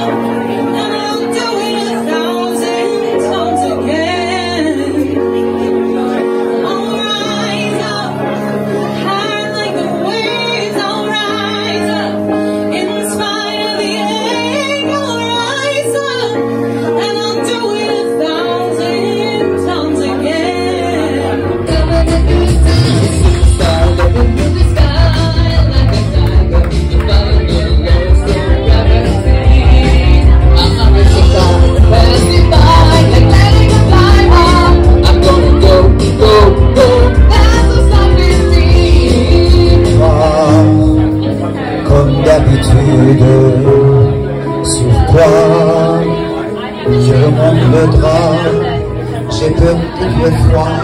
Sur toi, je remonte le drap, j'ai peur qu'il fait froid.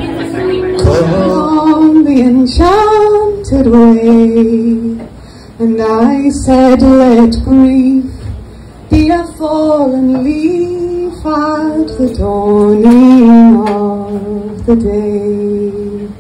On the enchanted way, and I said, let grief be a fallen leaf at the dawning of the day.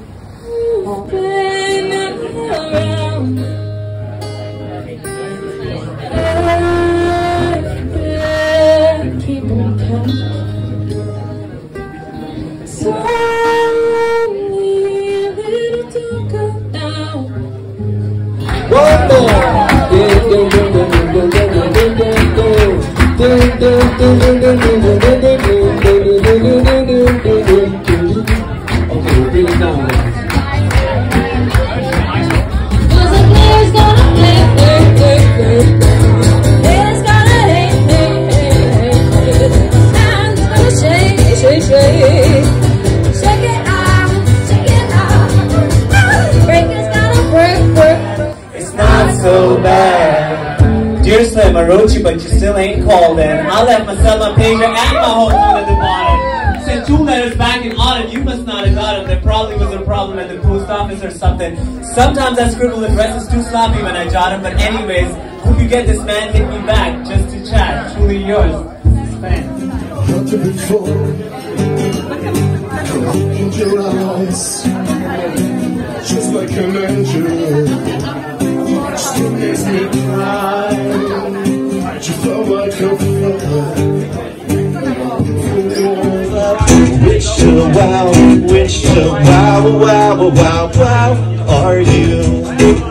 So bad. Dear Slim, I wrote you, but you still ain't called in. I left my cell, my pager, and my home phone at the bottom. Sent 2 letters back in autumn. You must not have got them. There probably was a problem at the post office or something. Sometimes I scribble addresses too sloppy when I jot them. But anyways, hope you get this, man. Hit me back just to chat. Truly yours, Span. Not before, in your eyes, just like an angel. Still makes me cry. You felt like a flower. Which wow, wow, wow, wow, wow are you?